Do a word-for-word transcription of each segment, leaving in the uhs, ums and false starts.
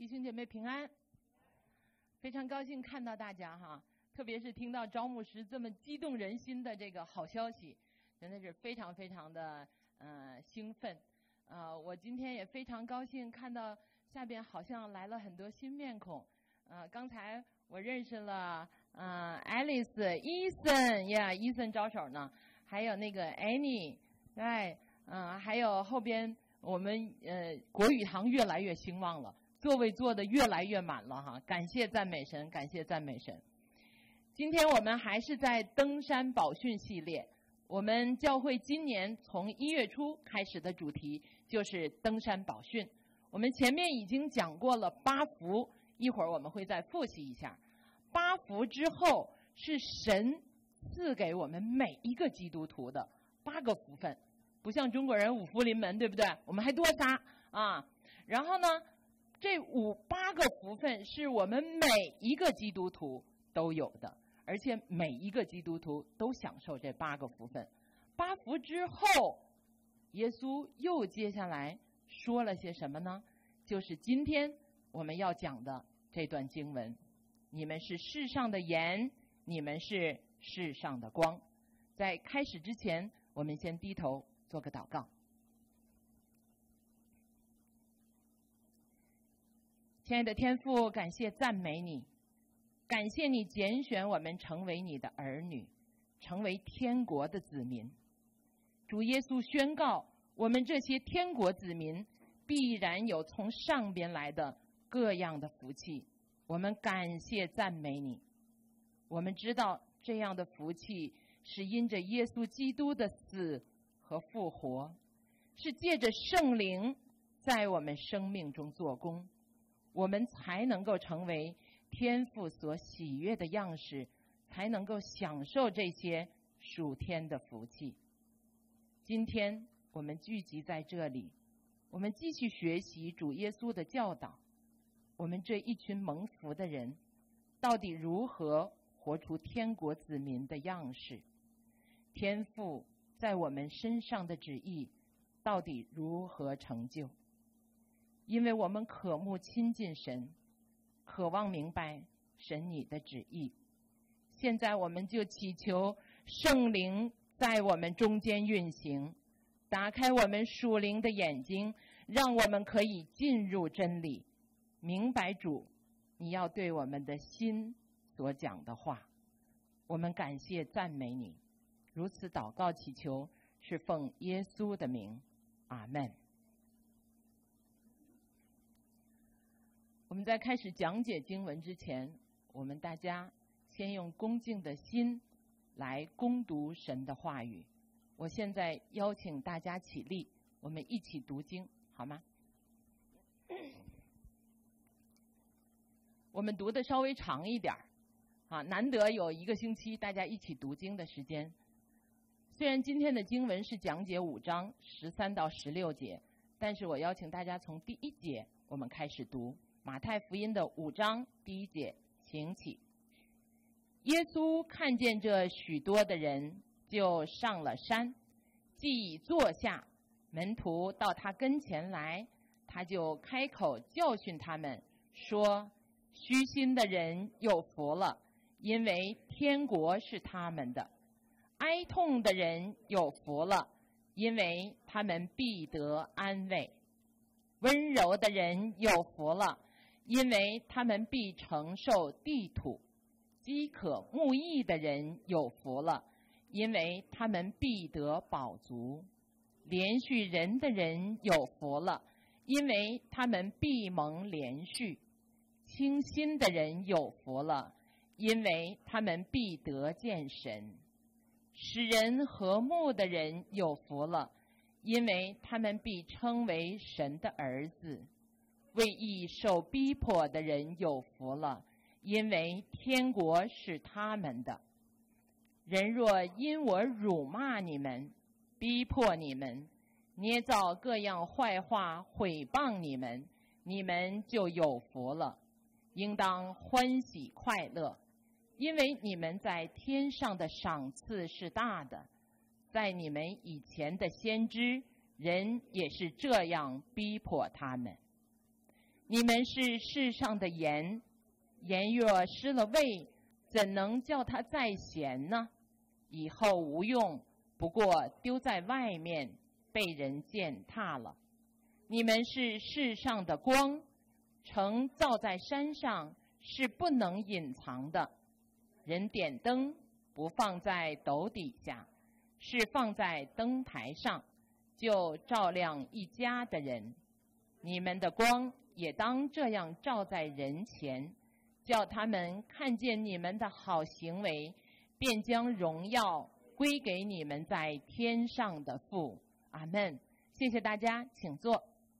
弟兄姐妹平安，非常高兴看到大家哈，特别是听到赵牧师这么激动人心的这个好消息，真的是非常非常的呃兴奋。呃，我今天也非常高兴看到下边好像来了很多新面孔。呃，刚才我认识了呃 Alice、伊森呀，伊森招手呢，还有那个 Annie， 对，嗯、呃，还有后边我们呃国语堂越来越兴旺了。座位坐的越来越满了哈，感谢赞美神，感谢赞美神。今天我们还是在登山宝训系列，我们教会今年从一月初开始的主题就是登山宝训。我们前面已经讲过了八福，一会儿我们会再复习一下。八福之后是神赐给我们每一个基督徒的八个福分，不像中国人五福临门，对不对？我们还多仨啊。然后呢？这五八个福分是我们每一个基督徒都有的，而且每一个基督徒都享受这八个福分。八福之后，耶稣又接下来说了些什么呢？就是今天我们要讲的这段经文：你们是世上的盐，你们是世上的光。在开始之前，我们先低头做个祷告。亲爱的天父，感谢赞美你，感谢你拣选我们成为你的儿女，成为天国的子民。主耶稣宣告，我们这些天国子民必然有从上边来的各样的福气。我们感谢赞美你。我们知道这样的福气是因着耶稣基督的死和复活，是借着圣灵在我们生命中做工，我们才能够成为天父所喜悦的样式，才能够享受这些属天的福气。今天我们聚集在这里，我们继续学习主耶稣的教导。我们这一群蒙福的人，到底如何活出天国子民的样式？天父在我们身上的旨意，到底如何成就？因为我们渴慕亲近神，渴望明白神你的旨意。现在我们就祈求圣灵在我们中间运行，打开我们属灵的眼睛，让我们可以进入真理，明白主你要对我们的心所讲的话。我们感谢赞美你，如此祷告祈求，是奉耶稣的名，阿们。我们在开始讲解经文之前，我们大家先用恭敬的心来攻读神的话语。我现在邀请大家起立，我们一起读经，好吗？我们读的稍微长一点啊，难得有一个星期大家一起读经的时间。虽然今天的经文是讲解五章十三到十六节，但是我邀请大家从第一节我们开始读。马太福音的五章第一节，请起。耶稣看见这许多的人，就上了山，既已坐下，门徒到他跟前来，他就开口教训他们，说：虚心的人有福了，因为天国是他们的；哀痛的人有福了，因为他们必得安慰；温柔的人有福了，因为他们必承受地土；饥渴慕义的人有福了，因为他们必得饱足；连续人的人有福了，因为他们必蒙连续；清心的人有福了，因为他们必得见神；使人和睦的人有福了，因为他们必称为神的儿子；为义受逼迫的人有福了，因为天国是他们的。人若因我辱骂你们，逼迫你们，捏造各样坏话毁谤你们，你们就有福了，应当欢喜快乐，因为你们在天上的赏赐是大的。在你们以前的先知，人也是这样逼迫他们。 你们是世上的盐，盐若失了味，怎能叫它再咸呢？以后无用，不过丢在外面，被人践踏了。你们是世上的光，城造在山上，是不能隐藏的。人点灯，不放在斗底下，是放在灯台上，就照亮一家的人。你们的光也当这样照在人前，叫他们看见你们的好行为，便将荣耀归给你们在天上的父。阿们。谢谢大家，请坐。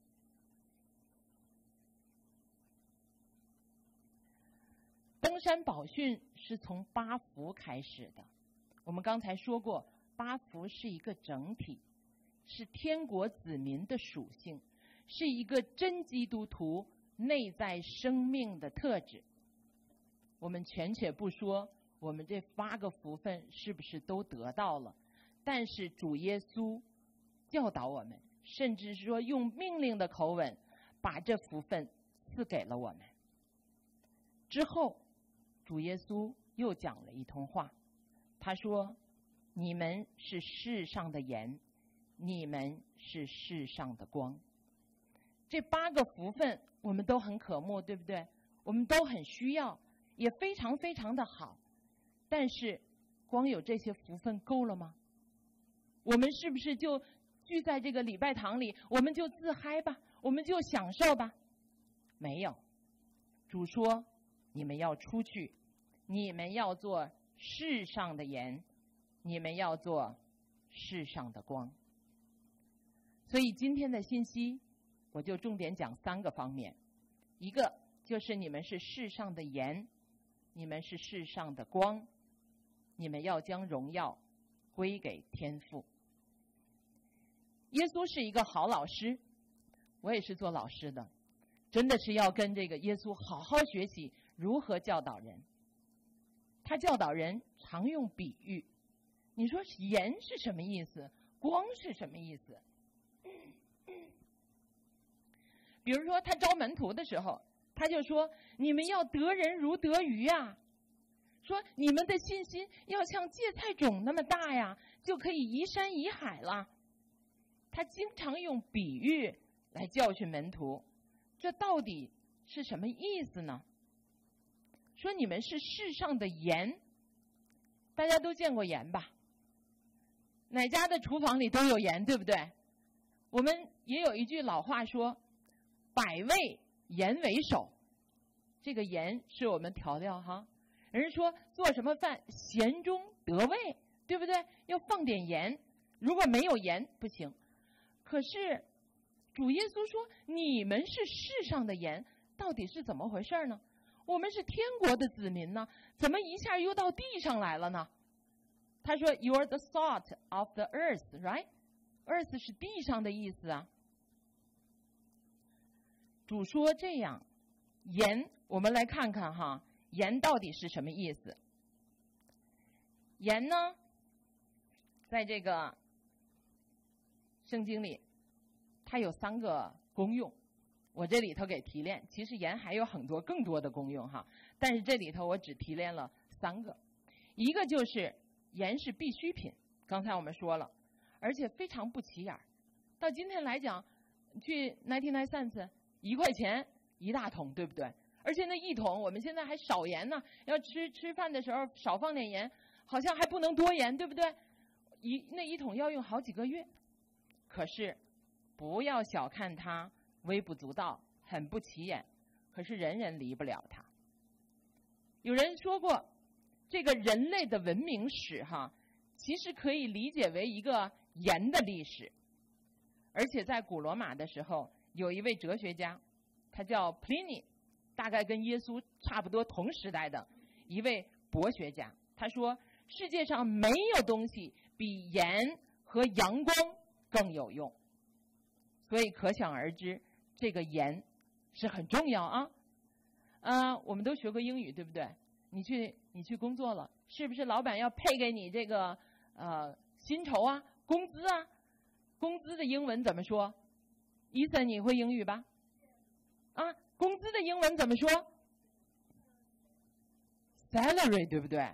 登山宝训是从八福开始的。我们刚才说过，八福是一个整体，是天国子民的属性，是一个真基督徒内在生命的特质。我们权且不说我们这八个福分是不是都得到了，但是主耶稣教导我们，甚至说用命令的口吻把这福分赐给了我们。之后主耶稣又讲了一通话，他说，你们是世上的盐，你们是世上的光。这八个福分我们都很渴慕，对不对？我们都很需要，也非常非常的好。但是光有这些福分够了吗？我们是不是就聚在这个礼拜堂里，我们就自嗨吧，我们就享受吧？没有。主说，你们要出去，你们要做世上的盐，你们要做世上的光。所以今天的信息我就重点讲三个方面。一个就是你们是世上的盐，你们是世上的光，你们要将荣耀归给天父。耶稣是一个好老师，我也是做老师的，真的是要跟这个耶稣好好学习如何教导人。他教导人常用比喻。你说盐是什么意思？光是什么意思？比如说他招门徒的时候，他就说，你们要得人如得鱼啊，说你们的信心要像芥菜种那么大呀，就可以移山移海了。他经常用比喻来教训门徒，这到底是什么意思呢？说你们是世上的盐，大家都见过盐吧？哪家的厨房里都有盐，对不对？我们也有一句老话说，百味盐为首。这个盐是我们调料哈。人说做什么饭咸中得味，对不对？要放点盐，如果没有盐不行。可是主耶稣说，你们是世上的盐，到底是怎么回事呢？我们是天国的子民呢，怎么一下又到地上来了呢？他说 You are the salt of the earth, right? Earth 是地上的意思啊。主说这样，盐，我们来看看哈，盐到底是什么意思？盐呢，在这个圣经里，它有三个功用，我这里头给提炼。其实盐还有很多更多的功用哈，但是这里头我只提炼了三个。一个就是盐是必需品，刚才我们说了，而且非常不起眼。到今天来讲，去九十九 cents 一块钱一大桶，对不对？而且那一桶我们现在还少盐呢，要吃吃饭的时候少放点盐，好像还不能多盐，对不对？一那一桶要用好几个月。可是不要小看它，微不足道，很不起眼，可是人人离不了它。有人说过，这个人类的文明史哈，其实可以理解为一个盐的历史。而且在古罗马的时候，有一位哲学家，他叫 Pliny， 大概跟耶稣差不多同时代的一位博学家。他说，世界上没有东西比盐和阳光更有用。所以可想而知，这个盐是很重要啊。呃，我们都学过英语，对不对？你去你去工作了，是不是老板要配给你这个呃薪酬啊、工资啊？工资的英文怎么说？伊森，你会英语吧？啊，工英文怎么说 ？salary 对不对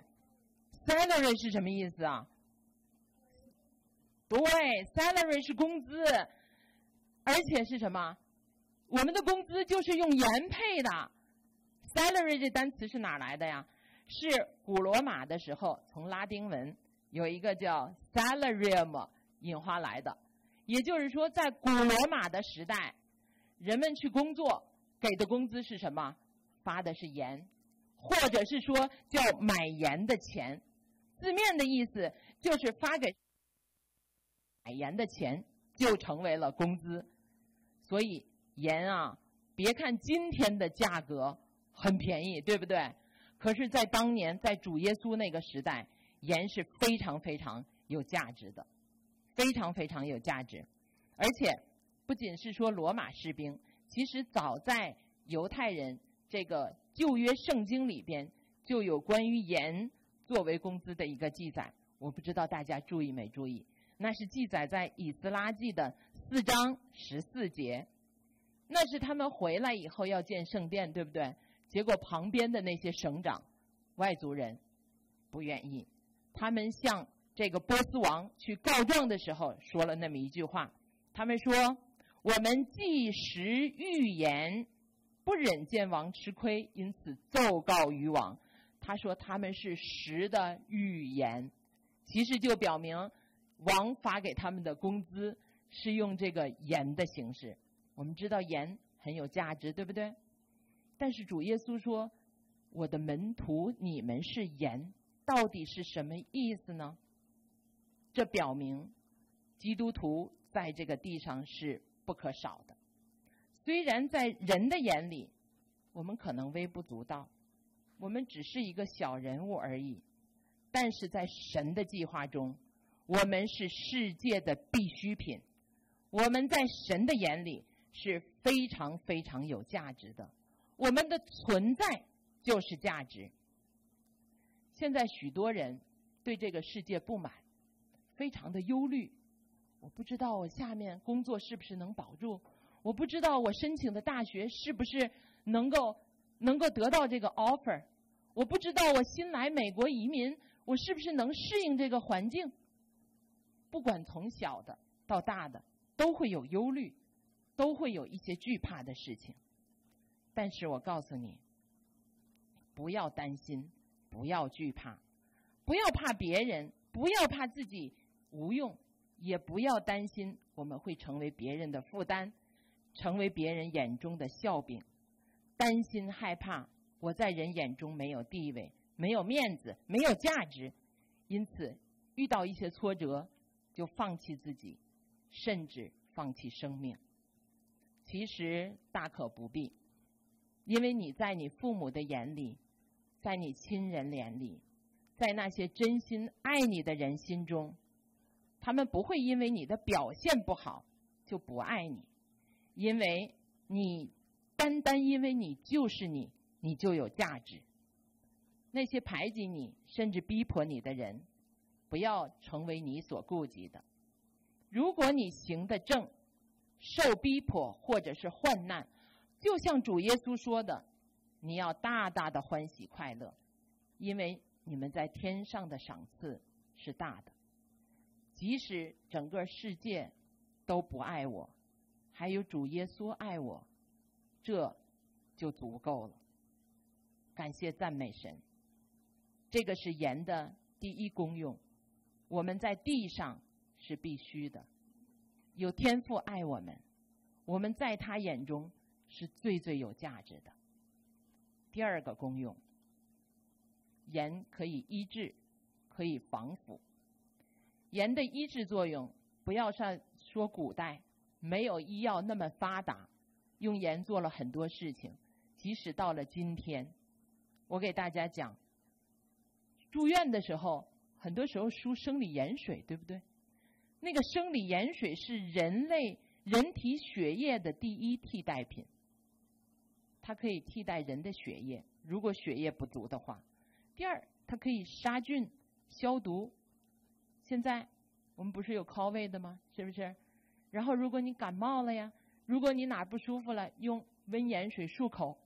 ？salary 是什么意思啊？对 ，salary 是工资，而且是什么？我们的工资就是用盐配的。salary 这单词是哪来的呀？是古罗马的时候从拉丁文有一个叫 salarium 引化来的。也就是说，在古罗马的时代，人们去工作给的工资是什么？发的是盐，或者是说叫买盐的钱。字面的意思就是发给买盐的钱就成为了工资。所以盐啊，别看今天的价格很便宜，对不对？可是在当年，在主耶稣那个时代，盐是非常非常有价值的。非常非常有价值，而且不仅是说罗马士兵，其实早在犹太人这个旧约圣经里边就有关于盐作为工资的一个记载。我不知道大家注意没注意，那是记载在以斯拉记的四章十四节。那是他们回来以后要建圣殿，对不对？结果旁边的那些省长、外族人不愿意，他们向这个波斯王去告状的时候说了那么一句话，他们说：我们既食御盐，不忍见王吃亏，因此奏告于王。他说他们是食的御盐，其实就表明王发给他们的工资是用这个盐的形式。我们知道盐很有价值，对不对？但是主耶稣说，我的门徒你们是盐，到底是什么意思呢？这表明基督徒在这个地上是不可少的。虽然在人的眼里我们可能微不足道，我们只是一个小人物而已，但是在神的计划中，我们是世界的必需品，我们在神的眼里是非常非常有价值的，我们的存在就是价值。现在许多人对这个世界不满，非常的忧虑，我不知道我下面工作是不是能保住，我不知道我申请的大学是不是能够能够得到这个 offer， 我不知道我新来美国移民，我是不是能适应这个环境。不管从小的到大的，都会有忧虑，都会有一些惧怕的事情。但是我告诉你，不要担心，不要惧怕，不要怕别人，不要怕自己无用，也不要担心我们会成为别人的负担，成为别人眼中的笑柄。担心害怕我在人眼中没有地位，没有面子，没有价值，因此遇到一些挫折就放弃自己，甚至放弃生命。其实大可不必，因为你在你父母的眼里，在你亲人眼里，在那些真心爱你的人心中，他们不会因为你的表现不好就不爱你，因为你单单因为你就是你，你就有价值。那些排挤你甚至逼迫你的人，不要成为你所顾忌的。如果你行得正，受逼迫或者是患难，就像主耶稣说的，你要大大的欢喜快乐，因为你们在天上的赏赐是大的。即使整个世界都不爱我，还有主耶稣爱我，这就足够了。感谢赞美神。这个是盐的第一功用，我们在地上是必须的。有天父爱我们，我们在他眼中是最最有价值的。第二个功用，盐可以医治，可以防腐。盐的医治作用，不要像说古代没有医药那么发达，用盐做了很多事情。即使到了今天，我给大家讲，住院的时候很多时候输生理盐水，对不对？那个生理盐水是人类人体血液的第一替代品，它可以替代人的血液，如果血液不足的话。第二，它可以杀菌消毒。现在我们不是有 COVID 的吗？是不是？然后如果你感冒了呀，如果你哪不舒服了，用温盐水漱口，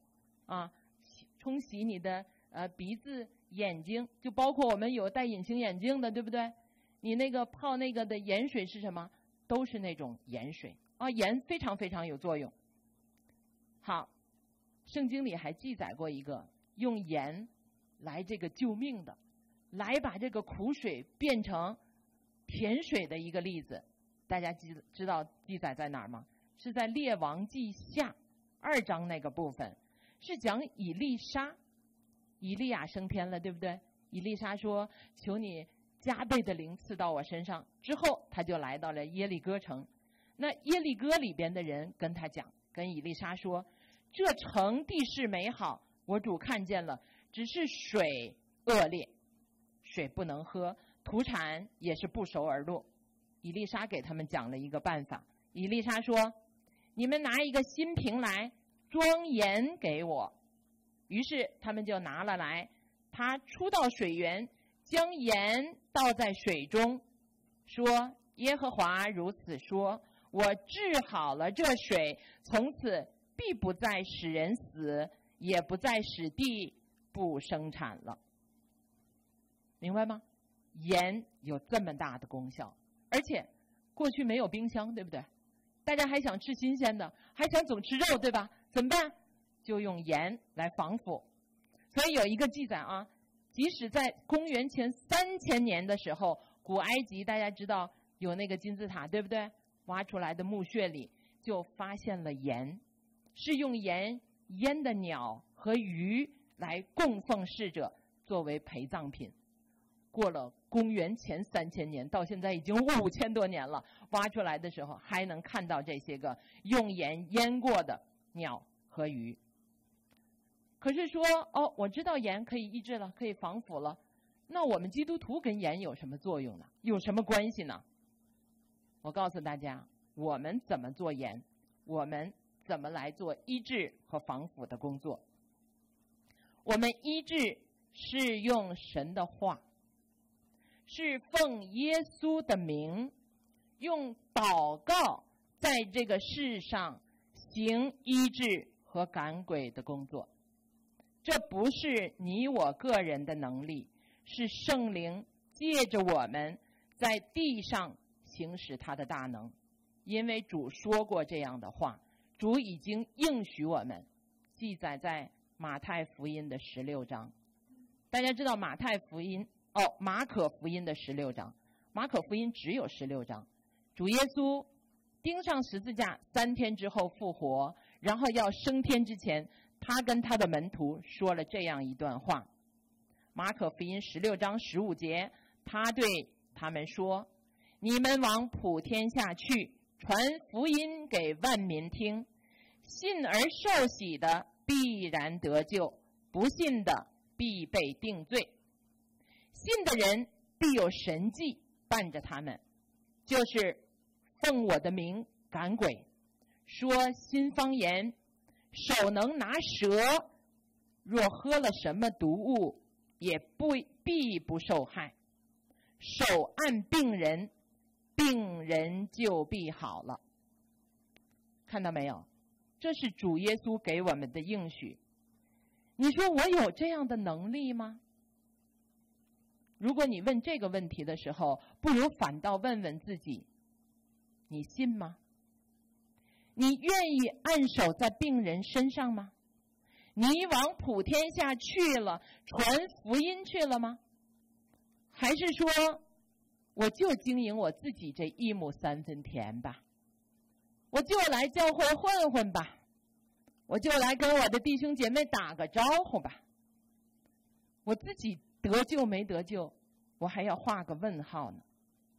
啊，冲洗你的呃鼻子、眼睛，就包括我们有戴隐形眼镜的，对不对？你那个泡那个的盐水是什么？都是那种盐水啊，盐非常非常有作用。好，圣经里还记载过一个用盐来这个救命的，来把这个苦水变成甜水的一个例子。大家记知道记载在哪儿吗？是在列王记下二章那个部分，是讲以利沙，以利亚升天了，对不对？以利沙说：“求你加倍的灵赐到我身上。”之后他就来到了耶利哥城。那耶利哥里边的人跟他讲，跟以利沙说：“这城地势美好，我主看见了，只是水恶劣，水不能喝，土产也是不熟而落。”以利沙给他们讲了一个办法。以利沙说：“你们拿一个新瓶来，装盐给我。”于是他们就拿了来。他出到水源，将盐倒在水中，说：“耶和华如此说，我治好了这水，从此必不再使人死，也不再使地不生产了。”明白吗？盐有这么大的功效，而且过去没有冰箱，对不对？大家还想吃新鲜的，还想总吃肉，对吧？怎么办？就用盐来防腐。所以有一个记载啊，即使在公元前三千年的时候，古埃及大家知道有那个金字塔，对不对？挖出来的墓穴里就发现了盐，是用盐腌的鸟和鱼来供奉逝者作为陪葬品。过了公元前三千年，到现在已经五千多年了，挖出来的时候还能看到这些个用盐腌过的鸟和鱼。可是说，哦，我知道盐可以抑制了，可以防腐了，那我们基督徒跟盐有什么作用呢？有什么关系呢？我告诉大家，我们怎么做盐，我们怎么来做医治和防腐的工作。我们医治是用神的话，是奉耶稣的名，用祷告在这个世上行医治和赶鬼的工作。这不是你我个人的能力，是圣灵借着我们在地上行使他的大能。因为主说过这样的话，主已经应许我们，记载在马太福音的十六章。大家知道马太福音哦，马可福音的十六章，马可福音只有十六章。主耶稣钉上十字架，三天之后复活，然后要升天之前，他跟他的门徒说了这样一段话。马可福音十六章十五节，他对他们说：“你们往普天下去，传福音给万民听。信而受洗的必然得救，不信的必被定罪。信的人必有神迹伴着他们，就是奉我的名赶鬼，说新方言，手能拿蛇，若喝了什么毒物，也不必不受害。手按病人，病人就必好了。”看到没有？这是主耶稣给我们的应许。你说我有这样的能力吗？如果你问这个问题的时候，不如反倒问问自己，你信吗？你愿意按手在病人身上吗？你往普天下去了，传福音去了吗？还是说，我就经营我自己这一亩三分田吧，我就来教会混混吧，我就来跟我的弟兄姐妹打个招呼吧。我自己得救没得救，我还要画个问号呢。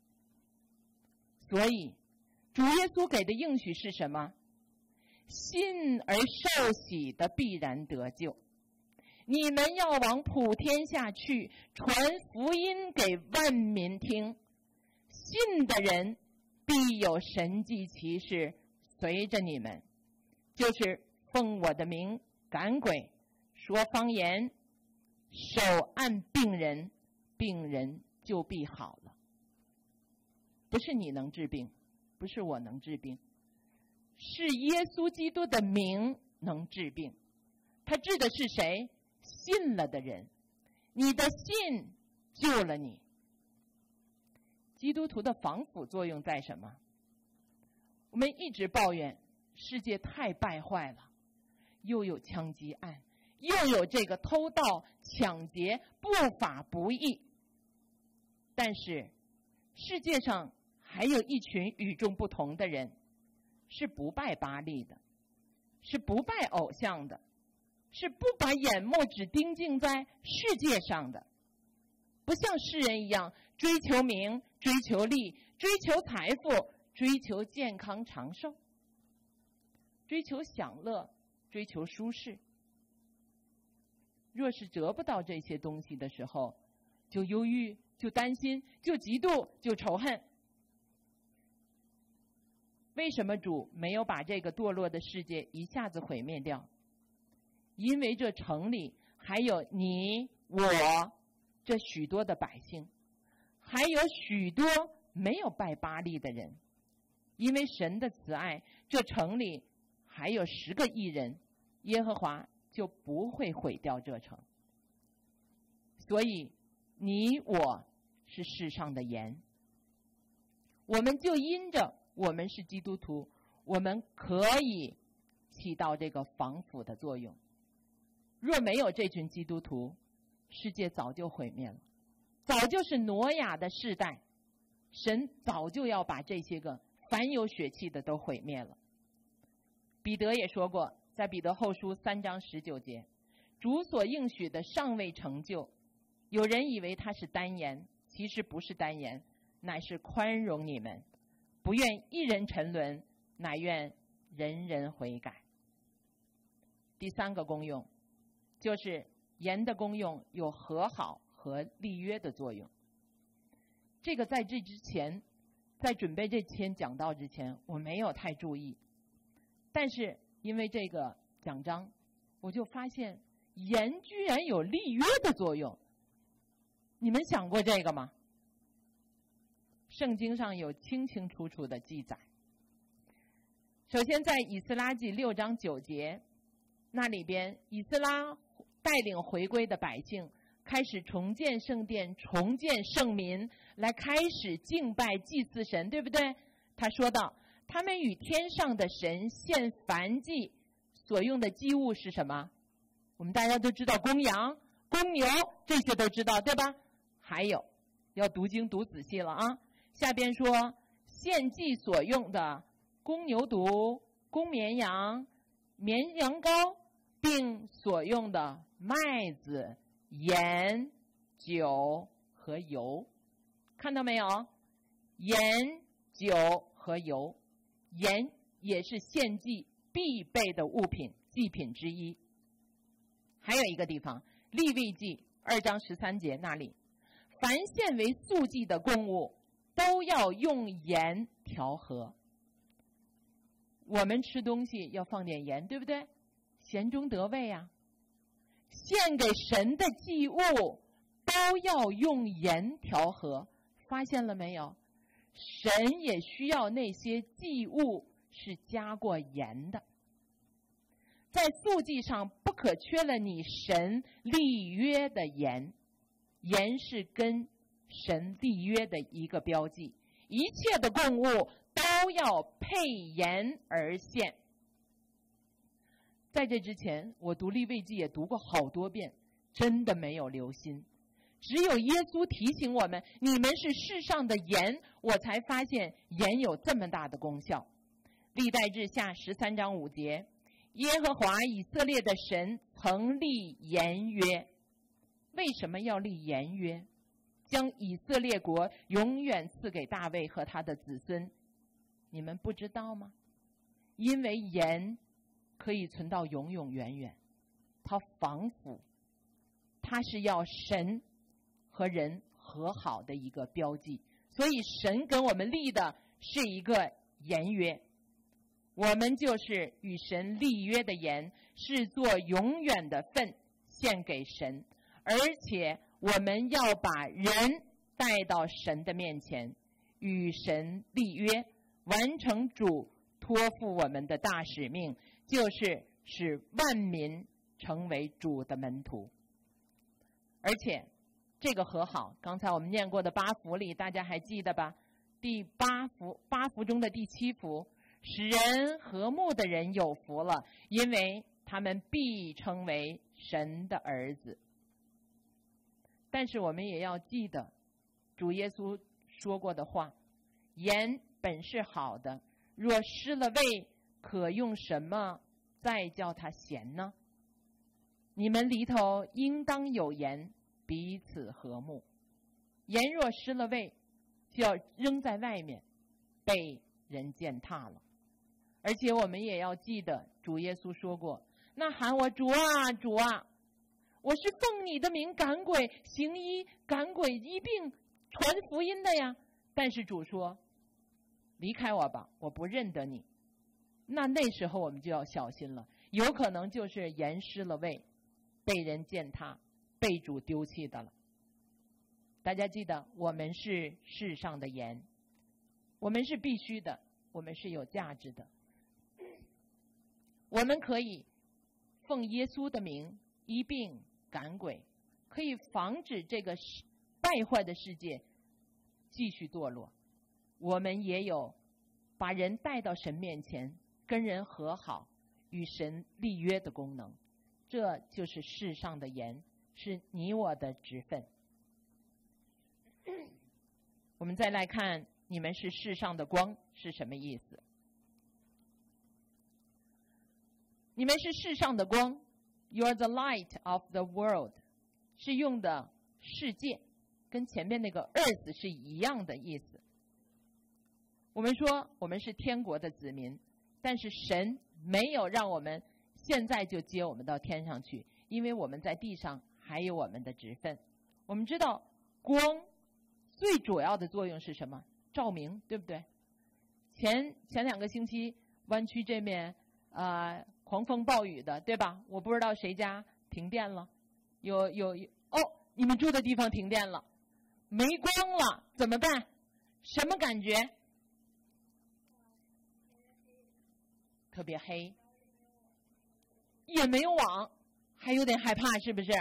所以主耶稣给的应许是什么？信而受洗的必然得救。你们要往普天下去，传福音给万民听。信的人必有神迹奇事随着你们，就是奉我的名赶鬼，说方言，手按病人，病人就必好了。不是你能治病，不是我能治病，是耶稣基督的名能治病。 它指的是谁？信了的人。你的信救了你。基督徒的防腐作用在什么？我们一直抱怨世界太败坏了，又有枪击案，又有这个偷盗、抢劫，不法不义。但是世界上还有一群与众不同的人，是不拜巴力的，是不拜偶像的，是不把眼目只盯静在世界上的，不像世人一样追求名、追求利、追求财富、追求健康长寿，追求享乐、追求舒适。若是得不到这些东西的时候，就忧郁，就担心，就嫉妒，就仇恨。为什么主没有把这个堕落的世界一下子毁灭掉？因为这城里还有你我这许多的百姓，还有许多没有拜巴力的人。因为神的慈爱，这城里还有十个义人，耶和华就不会毁掉这城。所以你我是世上的盐，我们就因着我们是基督徒，我们可以起到这个防腐的作用。若没有这群基督徒，世界早就毁灭了，早就是挪亚的世代，神早就要把这些个凡有血气的都毁灭了。彼得也说过，在彼得后书三章十九节，主所应许的尚未成就，有人以为他是单言，其实不是单言，乃是宽容你们，不愿一人沉沦，乃愿人人悔改。第三个功用就是盐的功用有和好和立约的作用。这个在这之前，在准备这篇讲道之前，我没有太注意，但是因为这个讲章，我就发现盐居然有立约的作用。你们想过这个吗？圣经上有清清楚楚的记载。首先在以斯拉记六章九节，那里边以斯拉带领回归的百姓开始重建圣殿，重建圣民，来开始敬拜祭祀神，对不对？他说到，他们与天上的神献燔祭，所用的祭物是什么？我们大家都知道，公羊、公牛，这些都知道，对吧？还有，要读经读仔细了啊。下边说，献祭所用的公牛犊、公绵羊、绵羊羔，并所用的麦子、盐、酒和油。看到没有？盐、酒和油。盐也是献祭必备的物品，祭品之一。还有一个地方，利未记二章十三节那里，凡献为素祭的供物，都要用盐调和。我们吃东西要放点盐，对不对？咸中得味啊。献给神的祭物都要用盐调和，发现了没有？神也需要那些祭物是加过盐的。在素祭上不可缺了你神立约的盐，盐是跟神立约的一个标记，一切的供物都要配盐而献。在这之前，我读利未记也读过好多遍，真的没有留心。只有耶稣提醒我们，你们是世上的盐，我才发现盐有这么大的功效。历代志下十三章五节，耶和华以色列的神曾立盐约。为什么要立盐约？将以色列国永远赐给大卫和他的子孙。你们不知道吗？因为盐可以存到永永远远，它防腐，它是要神和人和好的一个标记。所以神跟我们立的是一个盐约，我们就是与神立约的盐，是做永远的份献给神，而且我们要把人带到神的面前，与神立约，完成主托付我们的大使命，就是使万民成为主的门徒。而且这个和好，刚才我们念过的八福里，大家还记得吧？第八福，八福中的第七福，使人和睦的人有福了，因为他们必称为神的儿子。但是我们也要记得主耶稣说过的话，盐本是好的，若失了味，可用什么再叫它咸呢？你们里头应当有盐，彼此和睦。盐若失了味，就要扔在外面，被人践踏了。而且我们也要记得主耶稣说过，那喊我主啊主啊，我是奉你的名赶鬼行医，赶鬼医病传福音的呀。但是主说，离开我吧，我不认得你。那那时候我们就要小心了，有可能就是盐失了味，被人践踏，被主丢弃的了。大家记得，我们是世上的盐，我们是必须的，我们是有价值的。我们可以奉耶稣的名医病赶鬼，可以防止这个败坏的世界继续堕落。我们也有把人带到神面前，跟人和好，与神立约的功能。这就是世上的盐，是你我的职分。我们再来看，你们是世上的光是什么意思？你们是世上的光 ，You're the light of the world， 是用的世界，跟前面那个 earth 是一样的意思。我们说我们是天国的子民，但是神没有让我们现在就接我们到天上去，因为我们在地上还有我们的职分。我们知道光最主要的作用是什么？照明，对不对？前前两个星期湾区这面呃狂风暴雨的，对吧？我不知道谁家停电了，有有有哦，你们住的地方停电了，没光了，怎么办？什么感觉？特别黑，也没有网，还有点害怕，是不是？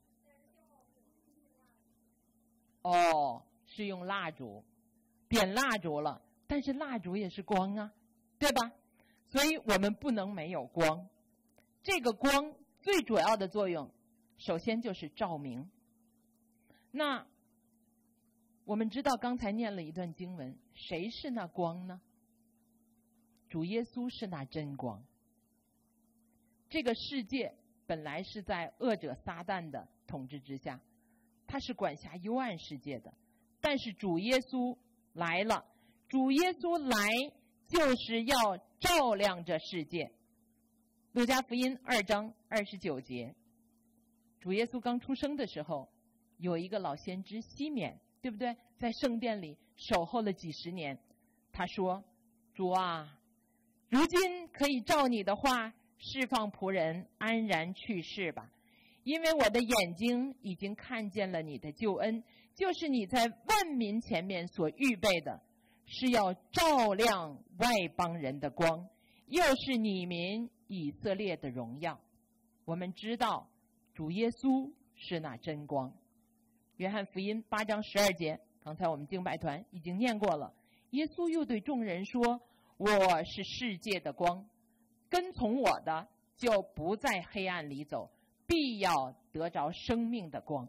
哦，是用蜡烛，点蜡烛了，但是蜡烛也是光啊，对吧？所以我们不能没有光。这个光最主要的作用，首先就是照明。那我们知道刚才念了一段经文，谁是那光呢？主耶稣是那真光。这个世界本来是在恶者撒旦的统治之下，他是管辖幽暗世界的，但是主耶稣来了，主耶稣来就是要照亮这世界。路加福音二章二十九节，主耶稣刚出生的时候，有一个老先知西缅，对不对？在圣殿里守候了几十年。他说，主啊，如今可以照你的话释放仆人安然去世吧，因为我的眼睛已经看见了你的救恩，就是你在万民前面所预备的，是要照亮外邦人的光，又是你民以色列的荣耀。我们知道主耶稣是那真光。约翰福音八章十二节，刚才我们敬拜团已经念过了。耶稣又对众人说，我是世界的光，跟从我的就不在黑暗里走，必要得着生命的光。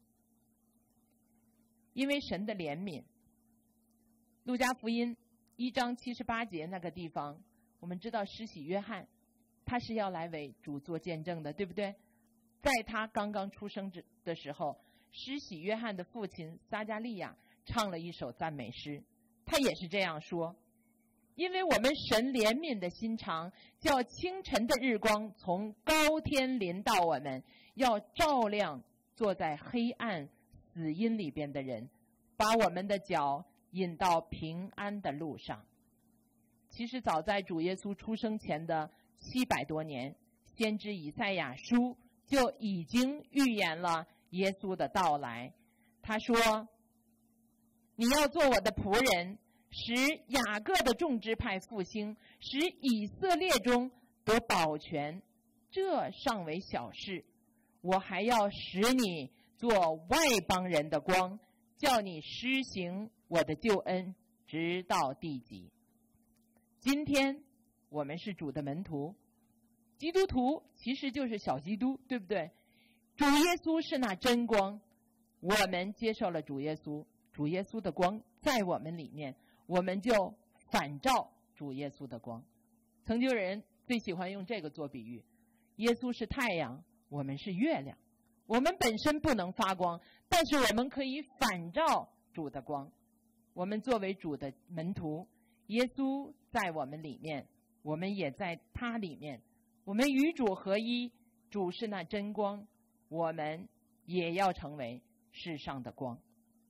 因为神的怜悯，路加福音一章七十八节那个地方，我们知道施洗约翰他是要来为主做见证的，对不对？在他刚刚出生的时候，施洗约翰的父亲撒加利亚唱了一首赞美诗，他也是这样说，因为我们神怜悯的心肠，叫清晨的日光从高天临到我们，要照亮坐在黑暗死荫里边的人，把我们的脚引到平安的路上。其实早在主耶稣出生前的七百多年，先知以赛亚书就已经预言了耶稣的到来。他说，你要做我的仆人，使雅各的众支派复兴，使以色列中得保全， 这尚为小事，我还要使你做外邦人的光，叫你施行我的救恩，直到地极。今天我们是主的门徒，基督徒其实就是小基督，对不对？主耶稣是那真光，我们接受了主耶稣，主耶稣的光在我们里面，我们就反照主耶稣的光。曾经有人最喜欢用这个做比喻，耶稣是太阳，我们是月亮，我们本身不能发光，但是我们可以反照主的光。我们作为主的门徒，耶稣在我们里面，我们也在他里面，我们与主合一，主是那真光，我们也要成为世上的光。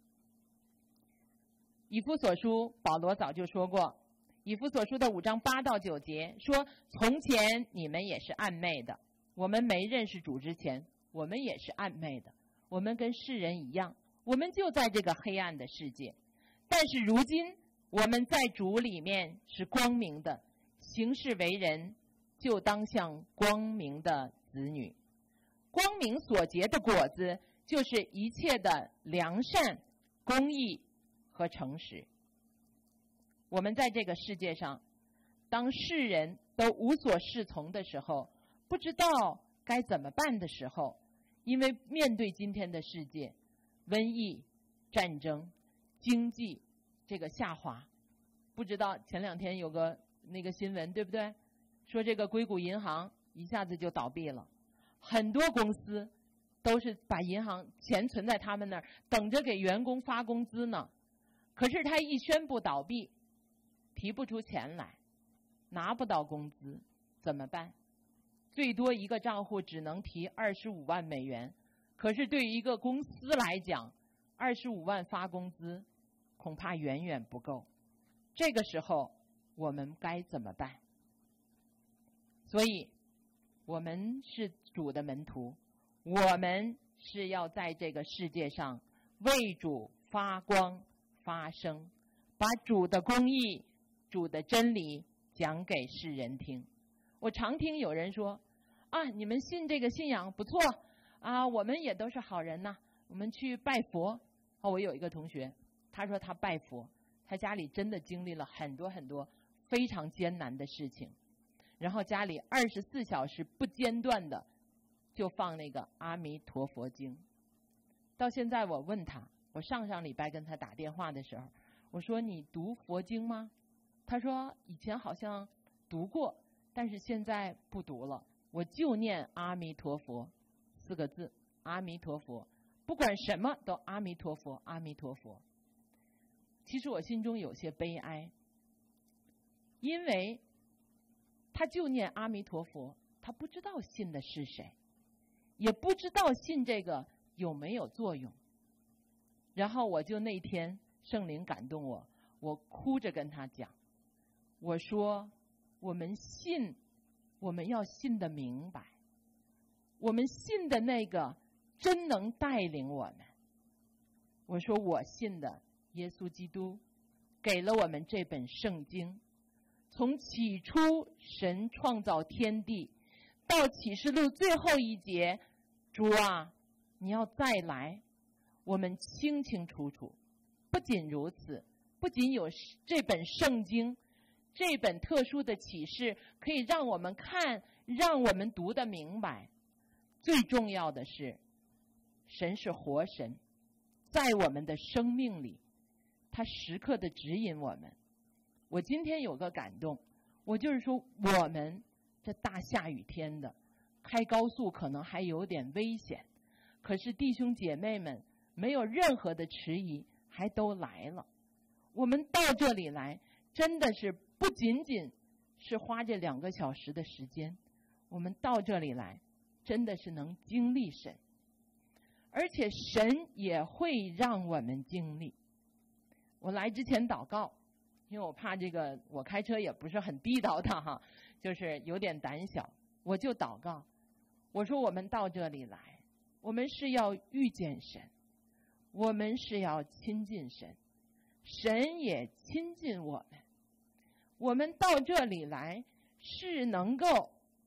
以弗所书保罗早就说过，以弗所书的五章八到九节说，从前你们也是暧昧的，我们没认识主之前，我们也是暧昧的，我们跟世人一样，我们就在这个黑暗的世界。但是如今我们在主里面是光明的，行事为人就当像光明的子女。光明所结的果子就是一切的良善、公义和诚实。我们在这个世界上，当世人都无所适从的时候，不知道该怎么办的时候，因为面对今天的世界，瘟疫、战争、经济这个下滑，不知道前两天有个那个新闻，对不对？说这个硅谷银行一下子就倒闭了，很多公司都是把银行钱存在他们那儿，等着给员工发工资呢。可是他一宣布倒闭，提不出钱来，拿不到工资，怎么办？最多一个账户只能提二十五万美元，可是对于一个公司来讲，二十五万发工资恐怕远远不够。这个时候我们该怎么办？所以我们是主的门徒，我们是要在这个世界上为主发光发声，把主的公义、主的真理讲给世人听。我常听有人说啊，你们信这个信仰不错啊，我们也都是好人呐，我们去拜佛。哦，我有一个同学，他说他拜佛，他家里真的经历了很多很多非常艰难的事情，然后家里二十四小时不间断的就放那个阿弥陀佛经。到现在我问他，我上上礼拜跟他打电话的时候，我说你读佛经吗？他说以前好像读过，但是现在不读了，我就念阿弥陀佛四个字，阿弥陀佛，不管什么都阿弥陀佛，阿弥陀佛。其实我心中有些悲哀，因为他就念阿弥陀佛，他不知道信的是谁，也不知道信这个有没有作用。然后我就那天圣灵感动我，我哭着跟他讲，我说我们信，我们要信得明白，我们信的那个真能带领我们。我说我信的耶稣基督给了我们这本圣经，从起初神创造天地到启示录最后一节，主啊你要再来，我们清清楚楚。不仅如此，不仅有这本圣经，这本特殊的启示可以让我们看，让我们读得明白，最重要的是神是活神，在我们的生命里他时刻的指引我们。我今天有个感动，我就是说我们这大下雨天的开高速可能还有点危险，可是弟兄姐妹们没有任何的迟疑，还都来了。我们到这里来真的是不仅仅是花这两个小时的时间，我们到这里来真的是能经历神，而且神也会让我们经历。我来之前祷告，因为我怕这个我开车也不是很地道的哈，就是有点胆小，我就祷告，我说我们到这里来，我们是要遇见神，我们是要亲近神，神也亲近我们。我们到这里来是能够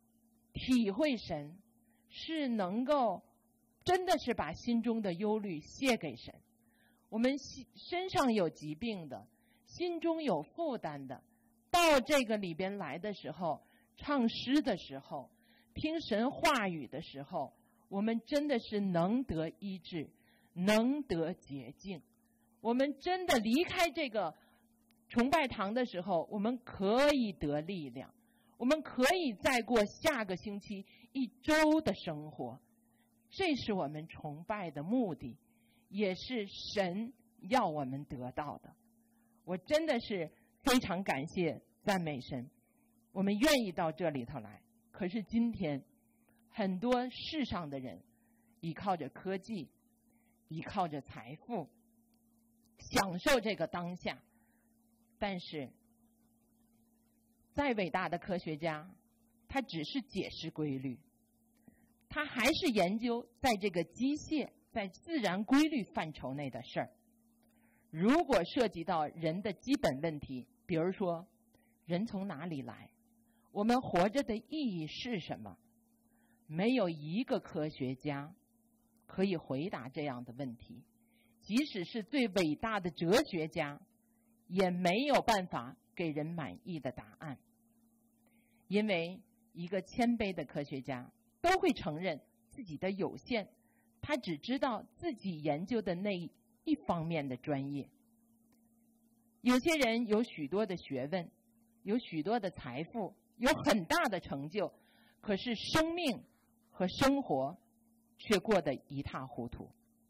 体会神，是能够真的是把心中的忧虑卸给神。我们身上有疾病的，心中有负担的，到这个里边来的时候，唱诗的时候，听神话语的时候，我们真的是能得医治，能得洁净。我们真的离开这个崇拜堂的时候，我们可以得力量，我们可以再过下个星期一周的生活。这是我们崇拜的目的，也是神要我们得到的。我真的是非常感谢赞美神，我们愿意到这里头来。可是今天很多世上的人依靠着科技，依靠着财富，享受这个当下，但是再伟大的科学家，他只是解释规律，他还是研究在这个机械在自然规律范畴内的事儿。如果涉及到人的基本问题，比如说人从哪里来，我们活着的意义是什么，没有一个科学家可以回答这样的问题，即使是最伟大的哲学家也没有办法给人满意的答案。因为一个谦卑的科学家都会承认自己的有限，他只知道自己研究的那一方面的专业。有些人有许多的学问，有许多的财富，有很大的成就，可是生命和生活却过得一塌糊涂。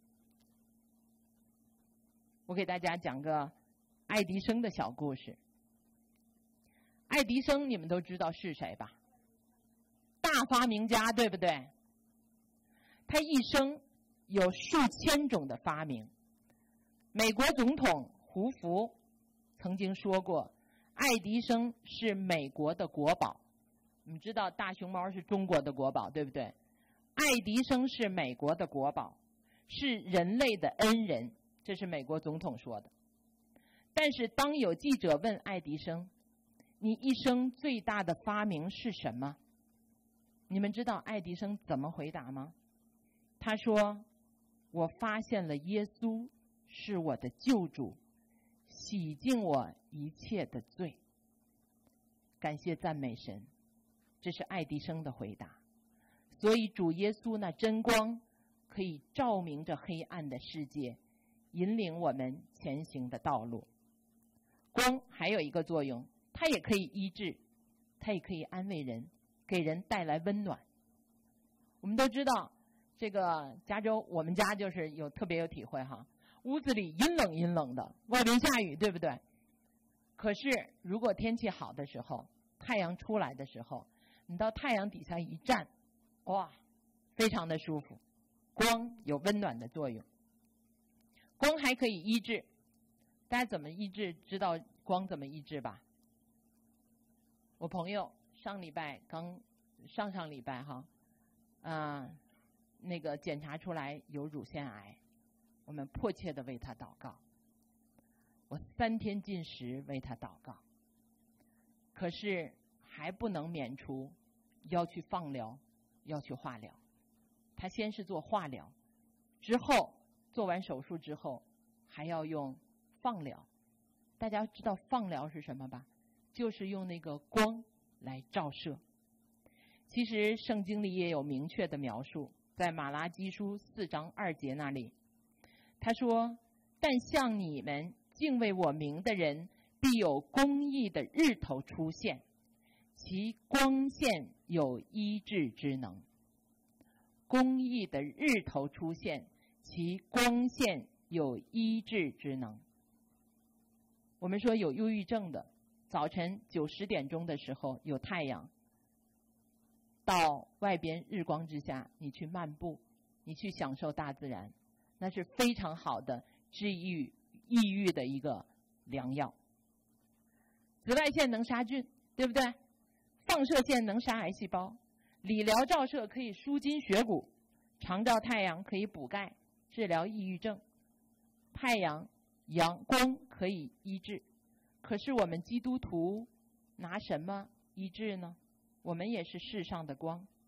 我给大家讲个爱迪生的小故事。爱迪生你们都知道是谁吧？大发明家，对不对？他一生有数千种的发明。美国总统胡佛曾经说过，爱迪生是美国的国宝。你们知道大熊猫是中国的国宝，对不对？爱迪生是美国的国宝，是人类的恩人，这是美国总统说的。但是当有记者问爱迪生，你一生最大的发明是什么？你们知道爱迪生怎么回答吗？他说，我发现了耶稣是我的救主，洗净我一切的罪。感谢赞美神，这是爱迪生的回答。所以主耶稣那真光可以照明着黑暗的世界，引领我们前行的道路。光还有一个作用，它也可以医治，它也可以安慰人，给人带来温暖。我们都知道这个加州，我们家就是有特别有体会哈，屋子里阴冷阴冷的，外边下雨，对不对？可是如果天气好的时候，太阳出来的时候，你到太阳底下一站，哇，非常的舒服。光有温暖的作用。光还可以医治，大家怎么医治？知道光怎么医治吧？我朋友上礼拜刚上上礼拜哈，啊、呃，那个检查出来有乳腺癌，我们迫切的为他祷告。我三天禁食为他祷告，可是还不能免除要去放疗，要去化疗。他先是做化疗，之后做完手术之后还要用放疗。大家知道放疗是什么吧？就是用那个光来照射。其实圣经里也有明确的描述，在马拉基书四章二节那里，他说，但像你们敬畏我名的人，必有公义的日头出现，其光线有医治之能。公义的日头出现，其光线有医治之能。我们说有忧郁症的，早晨九十点钟的时候有太阳，到外边日光之下，你去漫步，你去享受大自然，那是非常好的治愈抑郁的一个良药。紫外线能杀菌，对不对？放射线能杀癌细胞，理疗照射可以舒筋血骨，常照太阳可以补钙，治疗抑郁症。太阳阳光可以医治，可是我们基督徒拿什么医治呢？我们也是世上的光，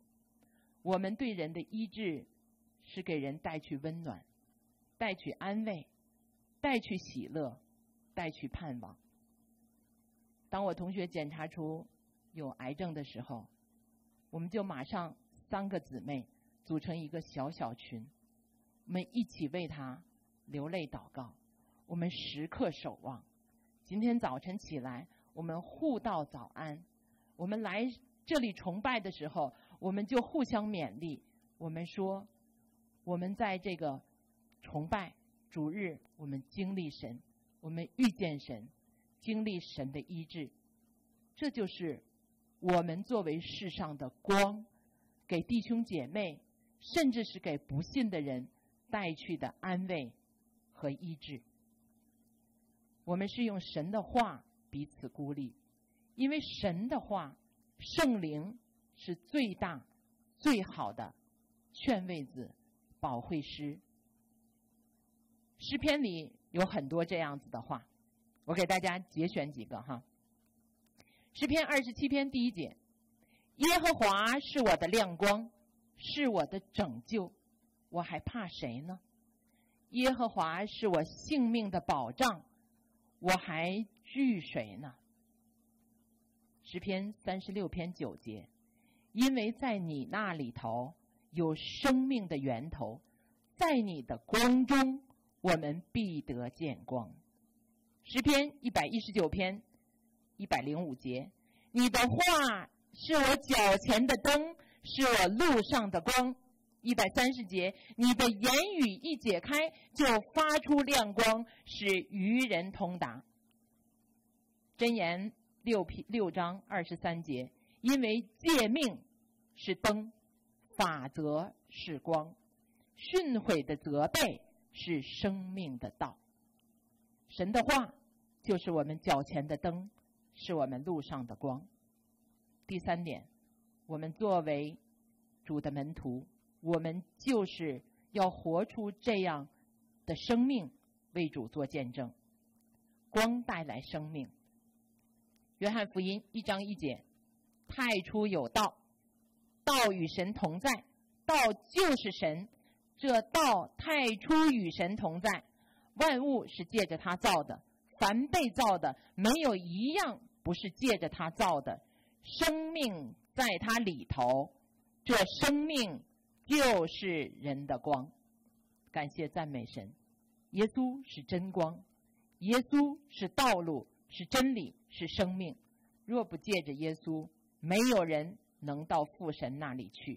我们对人的医治是给人带去温暖，带去安慰，带去喜乐，带去盼望。当我同学检查出有癌症的时候，我们就马上三个姊妹组成一个小小群，我们一起为他流泪祷告，我们时刻守望。今天早晨起来，我们互道早安。我们来这里崇拜的时候，我们就互相勉励。我们说，我们在这个崇拜主日，我们经历神，我们遇见神，经历神的医治。这就是我们作为世上的光，给弟兄姐妹，甚至是给不信的人带去的安慰和医治。我们是用神的话彼此鼓励，因为神的话，圣灵是最大最好的劝慰子、保惠师。诗篇里有很多这样子的话，我给大家节选几个哈。诗篇二十七篇第一节，耶和华是我的亮光，是我的拯救，我还怕谁呢？耶和华是我性命的保障，我还惧谁呢？诗篇三十六篇九节，因为在你那里头有生命的源头，在你的光中我们必得见光。诗篇一百一十九篇一百零五节，你的话是我脚前的灯，是我路上的光。一百三十节，你的言语一解开，就发出亮光，使愚人通达。箴言六六章二十三节，因为诫命是灯，法则是光，训诲的责备是生命的道。神的话就是我们脚前的灯，是我们路上的光。第三点，我们作为主的门徒，我们就是要活出这样的生命，为主做见证。光带来生命。约翰福音一章一节，太初有道，道与神同在，道就是神，这道太初与神同在，万物是借着他造的，凡被造的没有一样不是借着他造的，生命在他里头，这生命就是人的光。感谢赞美神，耶稣是真光，耶稣是道路，是真理，是生命。若不借着耶稣，没有人能到父神那里去。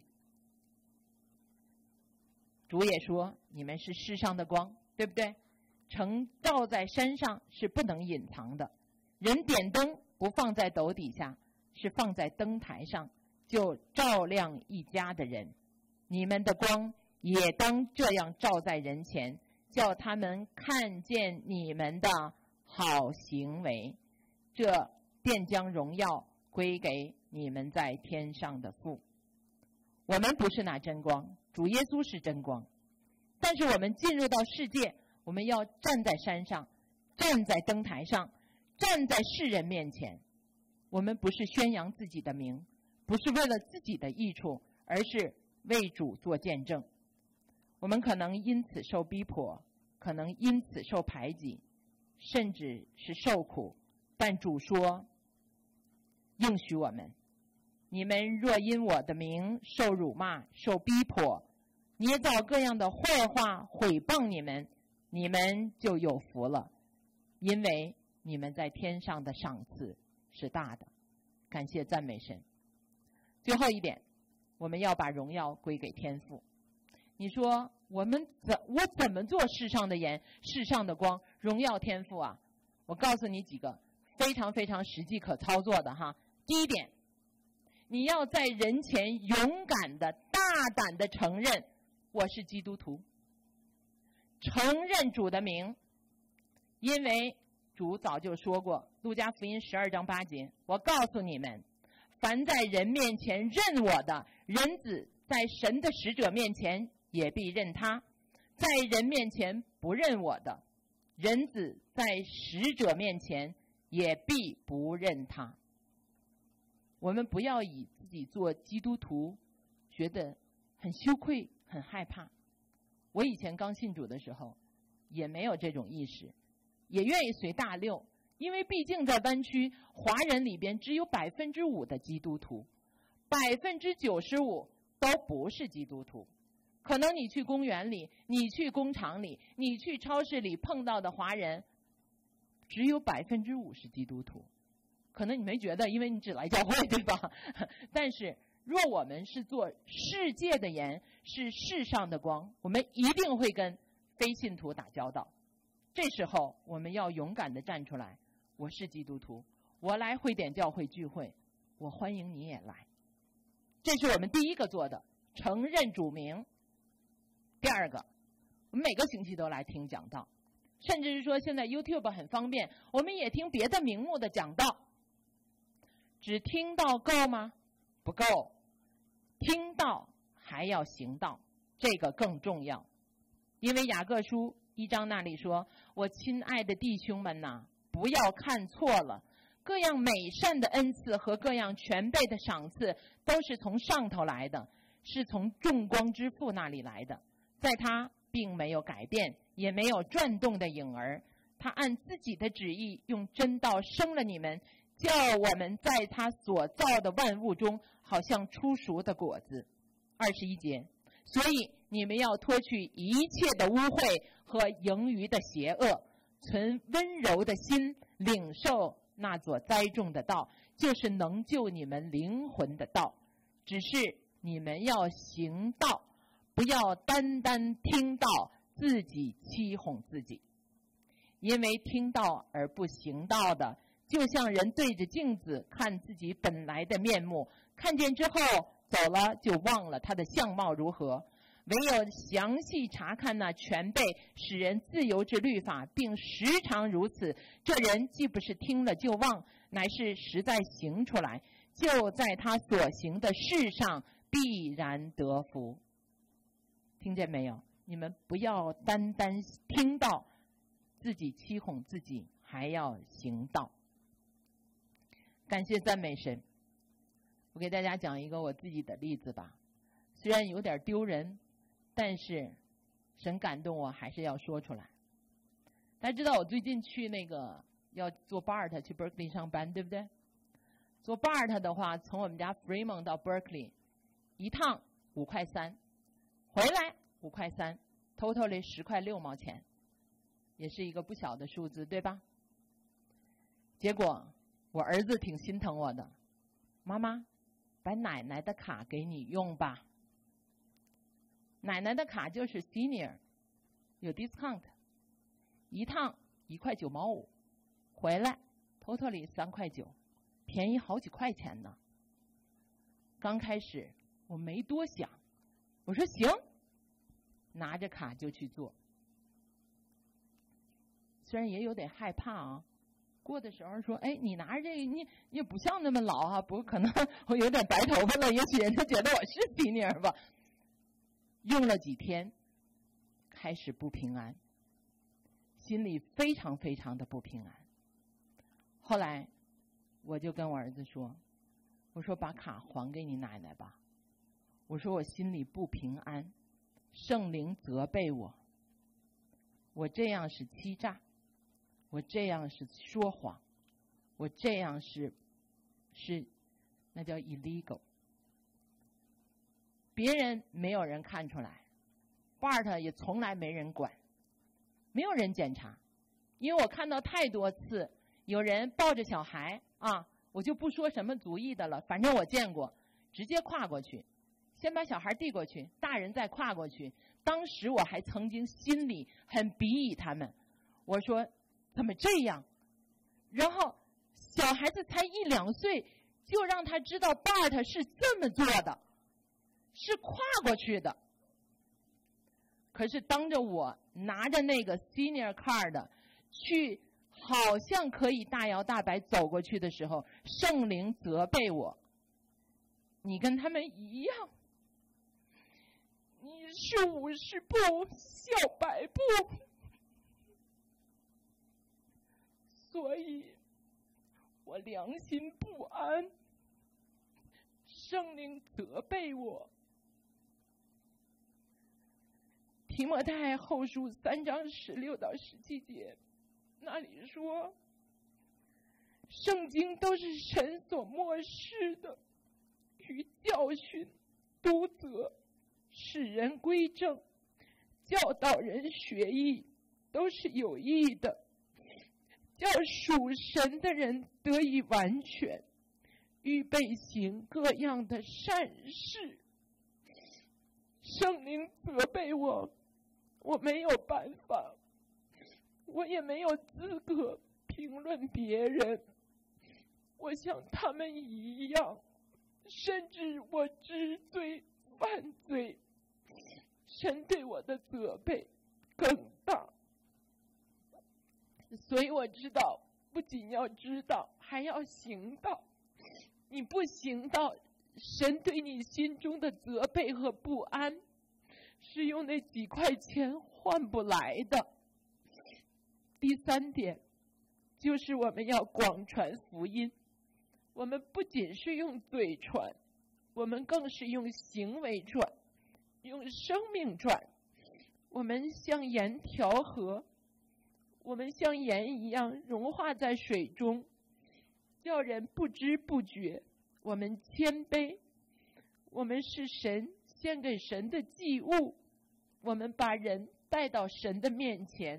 主也说，你们是世上的光，对不对？城照在山上是不能隐藏的，人点灯不放在斗底下，是放在灯台上，就照亮一家的人。你们的光也当这样照在人前，叫他们看见你们的好行为，这便将荣耀归给你们在天上的父。我们不是那真光，主耶稣是真光，但是我们进入到世界，我们要站在山上，站在灯台上，站在世人面前。我们不是宣扬自己的名，不是为了自己的益处，而是为主做见证。我们可能因此受逼迫，可能因此受排挤，甚至是受苦，但主说，应许我们，你们若因我的名受辱骂、受逼迫，捏造各样的坏话毁谤你们，你们就有福了，因为你们在天上的赏赐是大的。感谢赞美神。最后一点，我们要把荣耀归给天父。你说我们怎我怎么做世上的盐、世上的光，荣耀天父啊？我告诉你几个非常非常实际可操作的哈。第一点，你要在人前勇敢的、大胆的承认我是基督徒，承认主的名，因为主早就说过，路加福音十二章八节，我告诉你们，凡在人面前认我的，人子在神的使者面前也必认他；在人面前不认我的，人子在使者面前也必不认他。我们不要以自己做基督徒觉得很羞愧，很害怕。我以前刚信主的时候，也没有这种意识，也愿意随大溜，因为毕竟在湾区，华人里边只有百分之五的基督徒，百分之九十五都不是基督徒。可能你去公园里，你去工厂里，你去超市里碰到的华人，只有百分之五是基督徒。可能你没觉得，因为你只来教会，对吧？但是若我们是做世界的盐，是世上的光，我们一定会跟非信徒打交道。这时候我们要勇敢地站出来，我是基督徒，我来汇点教会聚会，我欢迎你也来。这是我们第一个做的，承认主名。第二个，我们每个星期都来听讲道，甚至是说现在 YouTube 很方便，我们也听别的名目的讲道。只听到够吗？不够，听到还要行道，这个更重要。因为雅各书一章那里说，我亲爱的弟兄们呐，不要看错了，各样美善的恩赐和各样全备的赏赐都是从上头来的，是从众光之父那里来的。在他并没有改变，也没有转动的影儿，他按自己的旨意用真道生了你们，叫我们在他所造的万物中好像初熟的果子。二十一节，所以你们要脱去一切的污秽和盈余的邪恶，存温柔的心，领受那所栽种的道，就是能救你们灵魂的道。只是你们要行道，不要单单听道，自己欺哄自己。因为听道而不行道的，就像人对着镜子看自己本来的面目，看见之后走了就忘了他的相貌如何。唯有详细查看那全备使人自由之律法，并时常如此，这人既不是听了就忘，乃是实在行出来，就在他所行的事上必然得福。听见没有？你们不要单单听到，自己欺哄自己，还要行道。感谢赞美神。我给大家讲一个我自己的例子吧，虽然有点丢人，但是神感动我，还是要说出来。大家知道我最近去那个要坐 B A R T 去 Berkeley 上班，对不对？坐 B A R T 的话，从我们家 Fremont 到 Berkeley 一趟五块三，回来五块三 ，totally 十块六毛钱，也是一个不小的数字，对吧？结果我儿子挺心疼我的，妈妈，把奶奶的卡给你用吧。奶奶的卡就是 senior， 有 discount， 一趟一块九毛五，回来 totally 三块九，便宜好几块钱呢。刚开始我没多想，我说行，拿着卡就去做。虽然也有点害怕啊，过的时候说，哎，你拿着这个，你你也不像那么老啊，不可能我有点白头发了，也许人家觉得我是 senior 吧。用了几天，开始不平安，心里非常非常的不平安。后来我就跟我儿子说，我说把卡还给你奶奶吧，我说我心里不平安，圣灵责备我，我这样是欺诈，我这样是说谎，我这样是是那叫 illegal。别人没有人看出来 ，B A R T 也从来没人管，没有人检查，因为我看到太多次有人抱着小孩啊，我就不说什么族裔的了，反正我见过，直接跨过去，先把小孩递过去，大人再跨过去。当时我还曾经心里很鄙夷他们，我说怎么这样？然后小孩子才一两岁，就让他知道 B A R T 是这么做的。是跨过去的，可是当着我拿着那个 senior card 去，好像可以大摇大摆走过去的时候，圣灵责备我，你跟他们一样，你是五十步笑百步，所以我良心不安，圣灵责备我。 提摩太后书三章十六到十七节，那里说，圣经都是神所默示的，与教训、督责、使人归正、教导人学艺，都是有益的，叫属神的人得以完全，预备行各样的善事。圣灵责备我，我没有办法，我也没有资格评论别人，我像他们一样，甚至我知罪犯罪，神对我的责备更大。所以我知道，不仅要知道，还要行道。你不行道，神对你心中的责备和不安，是用那几块钱换不来的。第三点，就是我们要广传福音。我们不仅是用嘴传，我们更是用行为传，用生命传。我们像盐调和，我们像盐一样融化在水中，叫人不知不觉。我们谦卑，我们是神献给神的祭物，我们把人带到神的面前。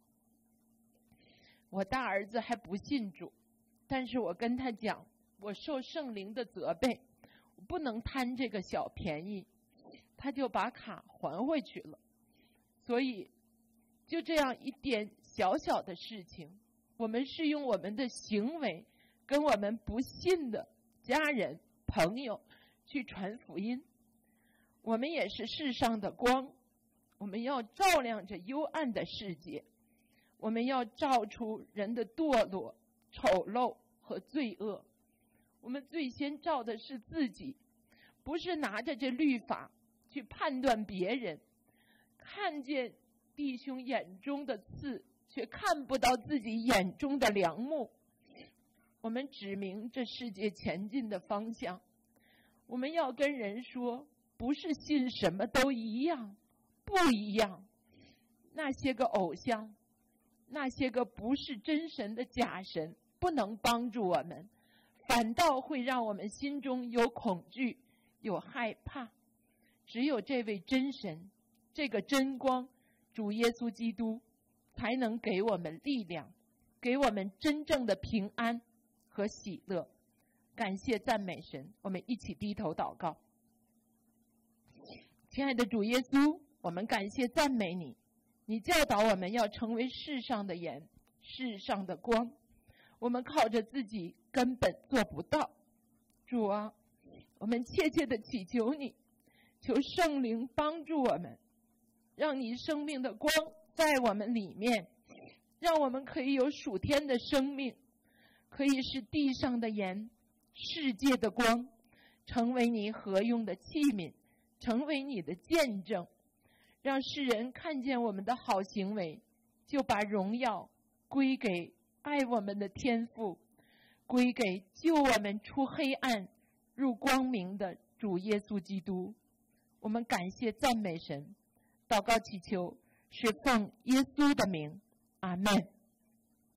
我大儿子还不信主，但是我跟他讲，我受圣灵的责备，我不能贪这个小便宜，他就把卡还回去了。所以就这样一点小小的事情，我们是用我们的行为跟我们不信的家人朋友去传福音。我们也是世上的光，我们要照亮着幽暗的世界，我们要照出人的堕落、丑陋和罪恶。我们最先照的是自己，不是拿着这律法去判断别人，看见弟兄眼中的刺，却看不到自己眼中的梁木。我们指明这世界前进的方向。我们要跟人说，不是信什么都一样，不一样。那些个偶像，那些个不是真神的假神，不能帮助我们，反倒会让我们心中有恐惧，有害怕。只有这位真神，这个真光，主耶稣基督，才能给我们力量，给我们真正的平安和喜乐。感谢赞美神，我们一起低头祷告。亲爱的主耶稣，我们感谢赞美你，你教导我们要成为世上的盐，世上的光。我们靠着自己根本做不到。主啊，我们切切的祈求你，求圣灵帮助我们，让你生命的光在我们里面，让我们可以有属天的生命，可以是地上的盐，世界的光，成为你合用的器皿，成为你的见证，让世人看见我们的好行为，就把荣耀归给爱我们的天父，归给救我们出黑暗入光明的主耶稣基督。我们感谢赞美神，祷告祈求是奉耶稣的名，阿们。